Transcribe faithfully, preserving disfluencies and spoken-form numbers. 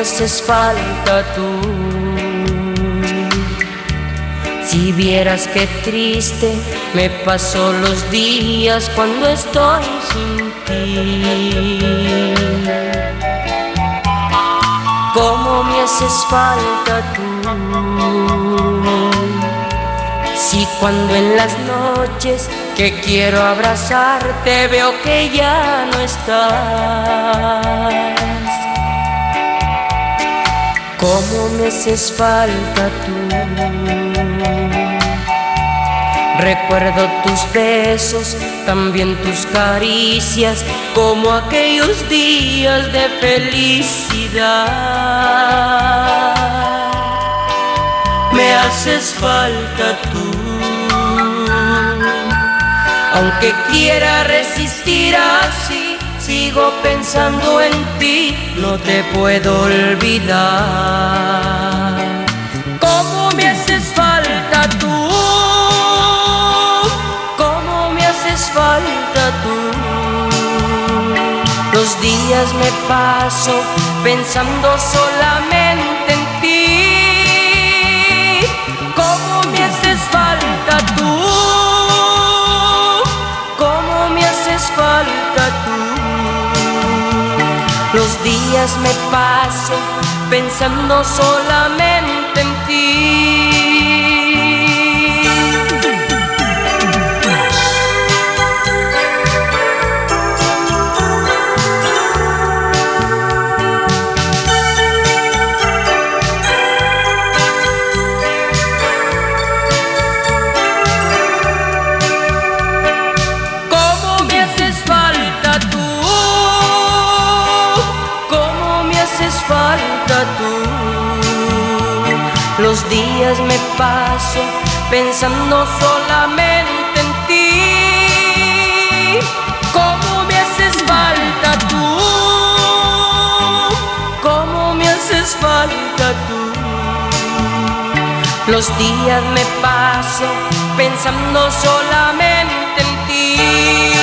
haces falta tú. Si vieras qué triste me paso los días cuando estoy sin ti. Cómo me haces falta tú. Si cuando en las noches que quiero abrazarte veo que ya no estás. Cómo me haces falta tú. Recuerdo tus besos, también tus caricias, como aquellos días de felicidad. Me haces falta tú. Aunque quiera resistir así, sigo pensando en ti, no te puedo olvidar. ¿Cómo me haces falta tú? ¿Cómo me haces falta tú? Los días me paso pensando solamente en ti. ¿Cómo me haces falta tú? ¿Cómo me haces falta tú? Los días me paso pensando solamente en ti. Falta tú. Los días me paso pensando solamente en ti. ¿Cómo me haces falta tú? ¿Cómo me haces falta tú? Los días me paso pensando solamente en ti.